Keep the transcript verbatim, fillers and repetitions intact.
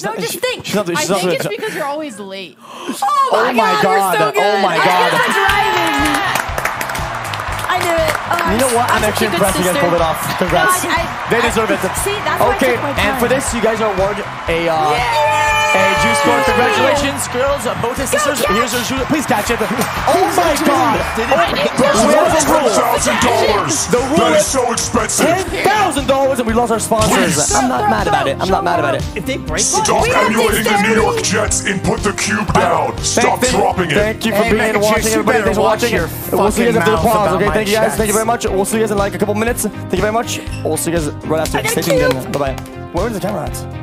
No, not, just she, think. she's not, she's I not think doing it's it. because you're always late. Oh my, Oh my god, god. we're so good. Oh my I god. guess for driving. I knew it. Oh, You know what? I'm I'm actually such a good impressed you guys sister. pulled it off. Congrats. No, I- I- they deserve it. See, that's why I Okay, took my and time. for this, you guys are awarded a uh, a juice score. Congratulations, girls. Uh, both his sisters. Here's your shoe. Please catch it. Oh my god. That's We have worth a ten rule. thousand dollars. The rule That is is so expensive. ten thousand dollars and we lost our sponsors. I'm not mad about it. I'm not mad about it. If they break Stop emulating the New York Jets and put the cube down. Stop Thank- dropping it. Thank you for Hey, being Mac and watching, Cheese, you everybody. better Thanks for watch watching. your We'll see you guys after the fucking pause. mouth Okay, about thank you my guys. Thank you very chats. much. We'll see you guys in like a couple minutes. Thank you very much. We'll see you guys right after. Stay tuned in. Bye bye. Where is the camera at?